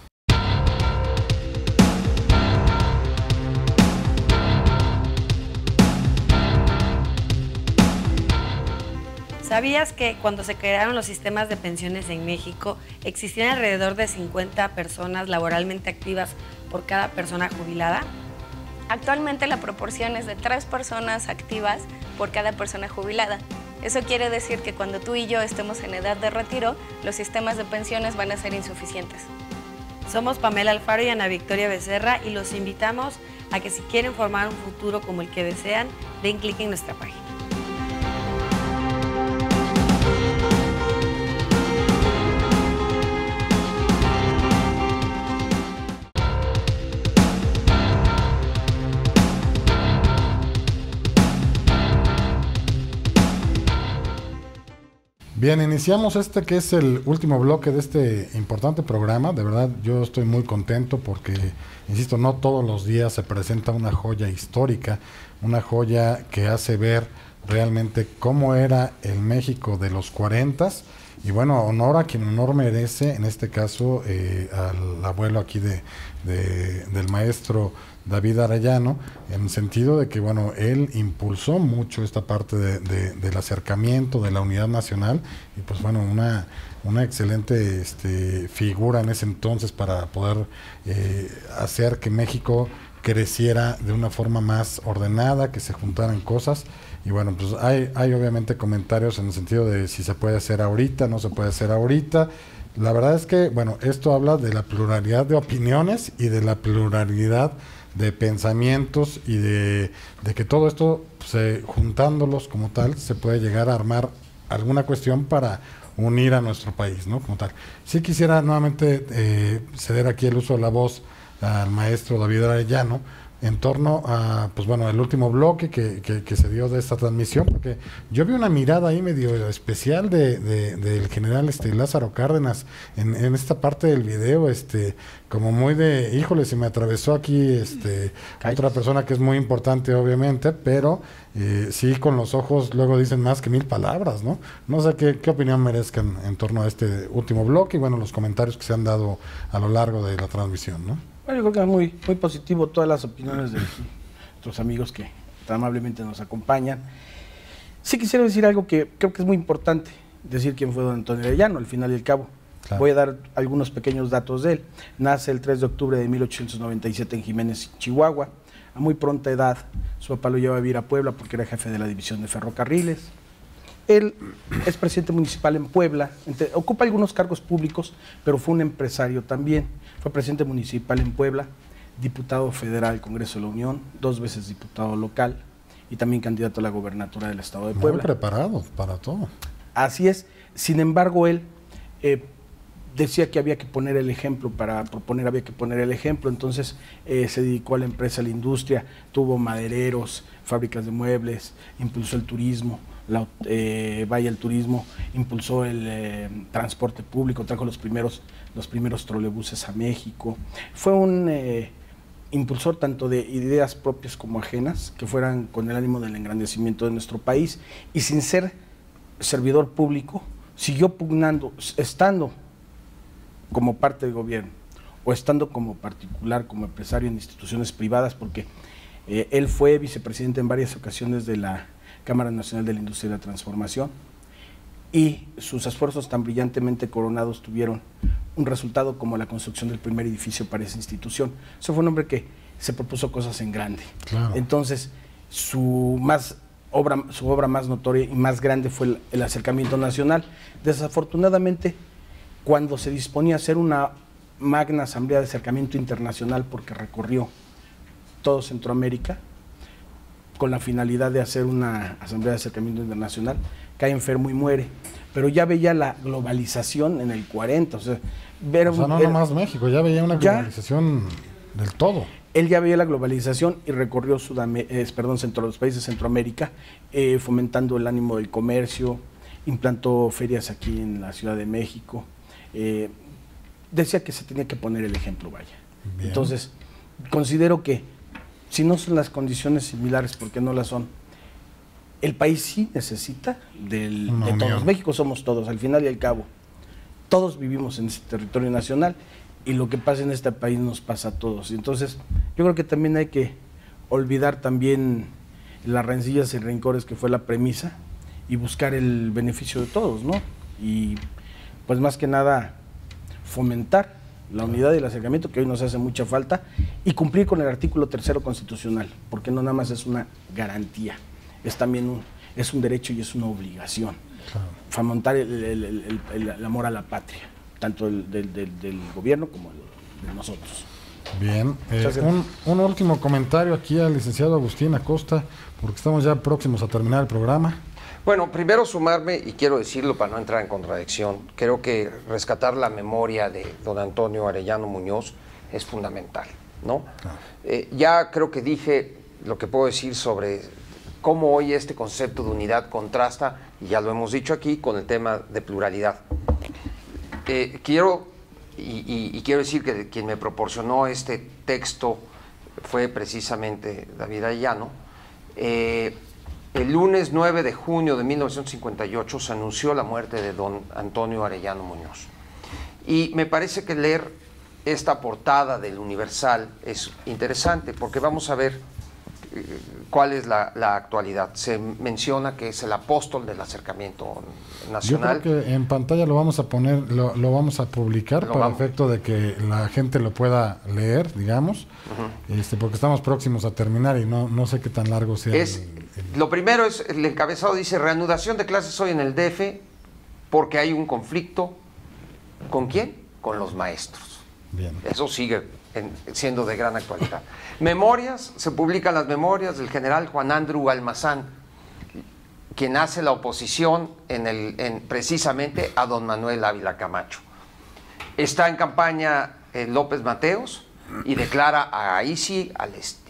¿Sabías que cuando se crearon los sistemas de pensiones en México existían alrededor de cincuenta personas laboralmente activas por cada persona jubilada? Actualmente la proporción es de tres personas activas por cada persona jubilada. Eso quiere decir que cuando tú y yo estemos en edad de retiro, los sistemas de pensiones van a ser insuficientes. Somos Pamela Alfaro y Ana Victoria Becerra y los invitamos a que si quieren formar un futuro como el que desean, den clic en nuestra página. Bien, iniciamos este que es el último bloque de este importante programa. De verdad, yo estoy muy contento porque, insisto, no todos los días se presenta una joya histórica, una joya que hace ver realmente cómo era el México de los cuarentas. Y bueno, honor a quien honor merece, en este caso eh, al abuelo aquí de, de, del maestro David Arellano, en el sentido de que, bueno, él impulsó mucho esta parte de, de, del acercamiento, de la unidad nacional, y pues bueno, una, una excelente este, figura en ese entonces para poder eh, hacer que México creciera de una forma más ordenada, que se juntaran cosas. Y bueno, pues hay, hay obviamente comentarios en el sentido de si se puede hacer ahorita, no se puede hacer ahorita. La verdad es que, bueno, esto habla de la pluralidad de opiniones y de la pluralidad de pensamientos y de, de que todo esto, pues, juntándolos como tal, se puede llegar a armar alguna cuestión para unir a nuestro país, ¿no? Como tal. Sí quisiera nuevamente eh, ceder aquí el uso de la voz al maestro David Arellano, en torno a, pues bueno, el último bloque que, que, que se dio de esta transmisión, porque yo vi una mirada ahí medio especial de, de, del general este Lázaro Cárdenas en, en esta parte del video, este, como muy de, híjole, se me atravesó aquí este otra persona que es muy importante, obviamente, pero eh, sí, con los ojos luego dicen más que mil palabras, ¿no? No sé qué, qué opinión merezcan en torno a este último bloque y bueno, los comentarios que se han dado a lo largo de la transmisión, ¿no? Bueno, yo creo que es muy, muy positivo todas las opiniones de nuestros amigos que tan amablemente nos acompañan. Sí quisiera decir algo que creo que es muy importante, decir quién fue don Antonio Arellano, al final y al cabo. Claro. Voy a dar algunos pequeños datos de él. Nace el tres de octubre de mil ochocientos noventa y siete en Jiménez, Chihuahua. A muy pronta edad, su papá lo lleva a vivir a Puebla porque era jefe de la división de ferrocarriles. Él es presidente municipal en Puebla, entre, ocupa algunos cargos públicos, pero fue un empresario también. Fue presidente municipal en Puebla, diputado federal al Congreso de la Unión, dos veces diputado local y también candidato a la gobernatura del estado de Puebla. Muy preparado para todo. Así es. Sin embargo, él eh, decía que había que poner el ejemplo, para proponer había que poner el ejemplo, entonces eh, se dedicó a la empresa, a la industria, tuvo madereros, fábricas de muebles, impulsó el turismo, la, eh, vaya el turismo, impulsó el eh, transporte público, trajo los primeros, los primeros trolebuses a México, fue un eh, impulsor tanto de ideas propias como ajenas, que fueran con el ánimo del engrandecimiento de nuestro país, y sin ser servidor público, siguió pugnando, estando como parte del gobierno o estando como particular, como empresario en instituciones privadas, porque eh, él fue vicepresidente en varias ocasiones de la Cámara Nacional de la Industria y la Transformación, y sus esfuerzos tan brillantemente coronados tuvieron un resultado como la construcción del primer edificio para esa institución. Ese fue un hombre que se propuso cosas en grande. Claro. Entonces, su, más obra, su obra más notoria y más grande fue el, el acercamiento nacional. Desafortunadamente, cuando se disponía a hacer una magna asamblea de acercamiento internacional, porque recorrió todo Centroamérica, con la finalidad de hacer una asamblea de acercamiento internacional, cae enfermo y muere. Pero ya veía la globalización en el cuarenta, o sea, ver, o sea no nomás México, ya veía una globalización ya, del todo. Él ya veía la globalización y recorrió Sudam eh, perdón, centro, los países de Centroamérica, eh, fomentando el ánimo del comercio, implantó ferias aquí en la Ciudad de México, eh, decía que se tenía que poner el ejemplo, vaya. Bien. Entonces, considero que si no son las condiciones similares, porque no las son, el país sí necesita del, no, de todos. Mío. México somos todos, al final y al cabo. Todos vivimos en este territorio nacional y lo que pasa en este país nos pasa a todos. Entonces, yo creo que también hay que olvidar también las rencillas y rencores que fue la premisa y buscar el beneficio de todos, ¿no? Y pues más que nada fomentar la unidad y el acercamiento, que hoy nos hace mucha falta, y cumplir con el artículo tercero constitucional, porque no nada más es una garantía, es también un, es un derecho y es una obligación. Claro. Fomentar el, el, el, el, el amor a la patria, tanto el, del, del, del gobierno como el de nosotros. Bien, eh, un, un último comentario aquí al licenciado Agustín Acosta, porque estamos ya próximos a terminar el programa. Bueno, primero sumarme, y quiero decirlo para no entrar en contradicción, creo que rescatar la memoria de don Antonio Arellano Muñoz es fundamental, ¿no? Ah. Eh, ya creo que dije lo que puedo decir sobre cómo hoy este concepto de unidad contrasta, y ya lo hemos dicho aquí, con el tema de pluralidad. Eh, quiero, y, y, y quiero decir que quien me proporcionó este texto fue precisamente David Arellano. Eh, El lunes nueve de junio de mil novecientos cincuenta y ocho se anunció la muerte de don Antonio Arellano Muñoz. Y me parece que leer esta portada del Universal es interesante, porque vamos a ver eh, cuál es la, la actualidad. Se menciona que es el apóstol del acercamiento nacional. Yo creo que en pantalla lo vamos a poner, lo, lo vamos a publicar lo para vamos. efecto de que la gente lo pueda leer, digamos, uh-huh. este, porque estamos próximos a terminar y no, no sé qué tan largo sea. Es, el, el... Lo primero es, el encabezado dice, reanudación de clases hoy en el D F porque hay un conflicto. ¿Con quién? Con los maestros. Bien. Eso sigue en, siendo de gran actualidad. Memorias, se publican las memorias del general Juan Andrew Almazán, quien hace la oposición en el, en, precisamente a don Manuel Ávila Camacho. Está en campaña eh, López Mateos y declara ahí sí al,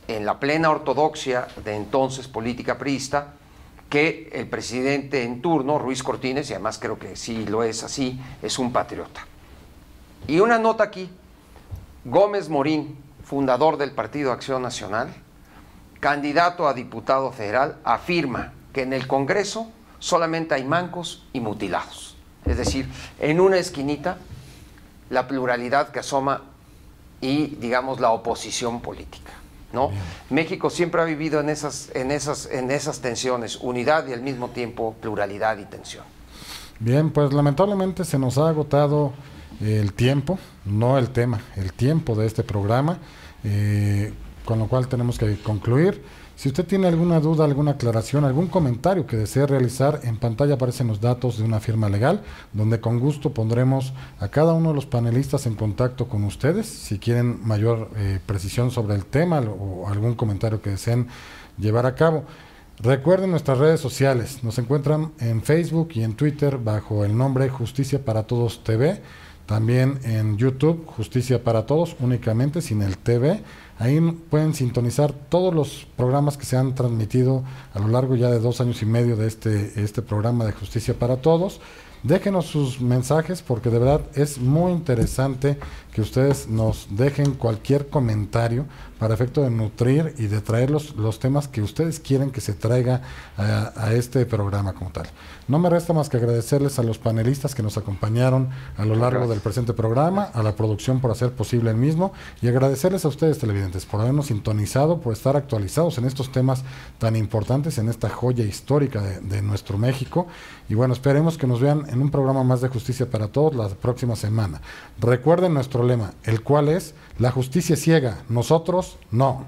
en la plena ortodoxia de entonces política priista, que el presidente en turno, Ruiz Cortines, y además creo que sí lo es así, es un patriota. Y una nota aquí, Gómez Morín, fundador del Partido Acción Nacional, candidato a diputado federal, afirma que en el Congreso solamente hay mancos y mutilados. Es decir, en una esquinita, la pluralidad que asoma y, digamos, la oposición política, ¿no? Bien. México siempre ha vivido en esas, en, esas, en esas tensiones, unidad y al mismo tiempo pluralidad y tensión. Bien, pues lamentablemente se nos ha agotado el tiempo, no el tema, el tiempo de este programa, eh, con lo cual tenemos que concluir. Si usted tiene alguna duda, alguna aclaración, algún comentario que desee realizar, en pantalla aparecen los datos de una firma legal, donde con gusto pondremos a cada uno de los panelistas en contacto con ustedes, si quieren mayor eh, precisión sobre el tema o algún comentario que deseen llevar a cabo. Recuerden nuestras redes sociales, nos encuentran en Facebook y en Twitter bajo el nombre Justicia para Todos T V, también en YouTube Justicia para Todos, únicamente sin el T V. Ahí pueden sintonizar todos los programas que se han transmitido a lo largo ya de dos años y medio de este, este programa de Justicia para Todos. Déjenos sus mensajes porque de verdad es muy interesante que ustedes nos dejen cualquier comentario para efecto de nutrir y de traer los, los temas que ustedes quieren que se traiga a, a este programa como tal. No me resta más que agradecerles a los panelistas que nos acompañaron a lo largo del presente programa, a la producción por hacer posible el mismo y agradecerles a ustedes televidentes por habernos sintonizado, por estar actualizados en estos temas tan importantes, en esta joya histórica de, de nuestro México. Y bueno, esperemos que nos vean en un programa más de Justicia para Todos la próxima semana. Recuerden nuestro lema, el cual es: la justicia es ciega, nosotros no.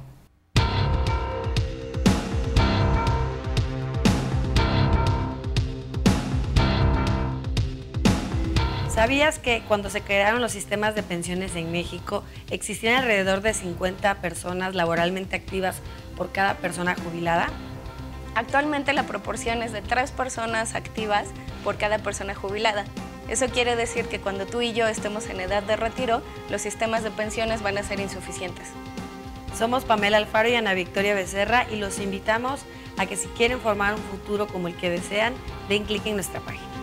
¿Sabías que cuando se crearon los sistemas de pensiones en México existían alrededor de cincuenta personas laboralmente activas por cada persona jubilada? Actualmente la proporción es de tres personas activas por cada persona jubilada. Eso quiere decir que cuando tú y yo estemos en edad de retiro, los sistemas de pensiones van a ser insuficientes. Somos Pamela Alfaro y Ana Victoria Becerra y los invitamos a que si quieren formar un futuro como el que desean, den clic en nuestra página.